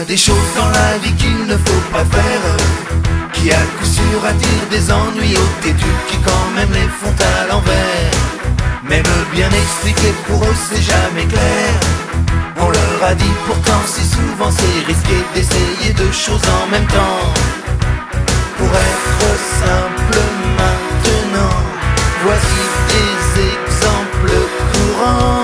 des choses dans la vie qu'il ne faut pas faire, qui à coup sûr attirent des ennuis aux têtus, qui quand même les font à l'envers. Même bien expliqué pour eux c'est jamais clair. On leur a dit pourtant si souvent c'est risqué d'essayer deux choses en même temps. Pour être simple maintenant, voici des exemples courants.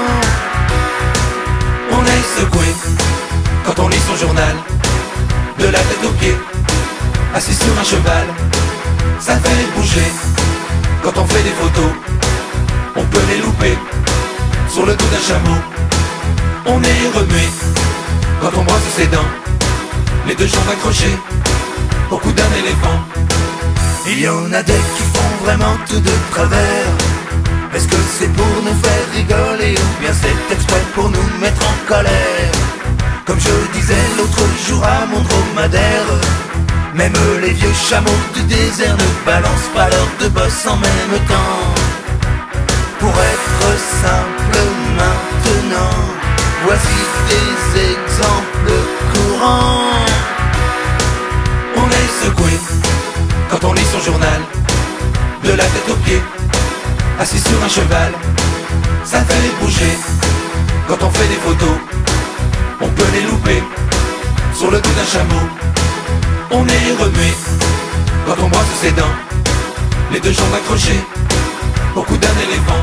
On est secoué quand on lit son journal, de la tête aux pieds, assis sur un cheval. Ça fait bouger quand on fait des photos, on peut les louper sur le dos d'un chameau. On est remué quand on brosse ses dents, les deux jambes accrochées au cou d'un éléphant. Il y en a des qui font vraiment tout de travers. Est-ce que c'est pour nous faire rigoler ou bien c'est exprès pour nous mettre en colère? Comme je disais l'autre jour à mon dromadaire, même les vieux chameaux du désert ne balancent pas leurs deux bosses en même temps. Pour être simple maintenant, voici des exemples courants. On est secoué quand on lit son journal, de la tête aux pieds, assis sur un cheval. Ça fait bouger quand on fait des photos, on peut les louper sur le dos d'un chameau. On est remué quand on brosse ses dents, les deux jambes accrochées au cou d'un éléphant.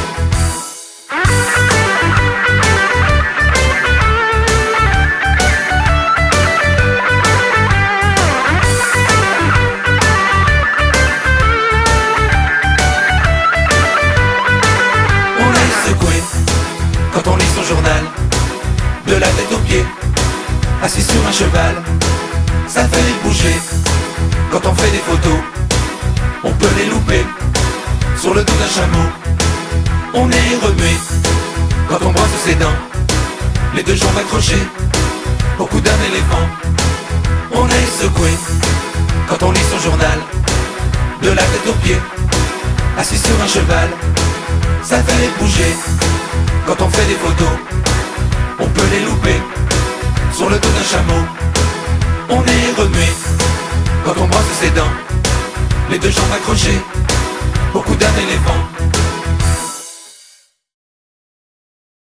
On est secoué quand on lit son journal, de la tête aux pieds, assis sur un cheval. Ça fait bouger quand on fait des photos, on peut les louper sur le dos d'un chameau. On est remué quand on brosse ses dents, les deux jambes accrochées au cou d'un éléphant. On est secoué quand on lit son journal, de la tête aux pieds, assis sur un cheval. Ça fait bouger quand on fait des photos, on peut les louper sur le dos d'un chameau. On est remué quand on brosse ses dents, les deux jambes accrochées au cou d'un éléphant.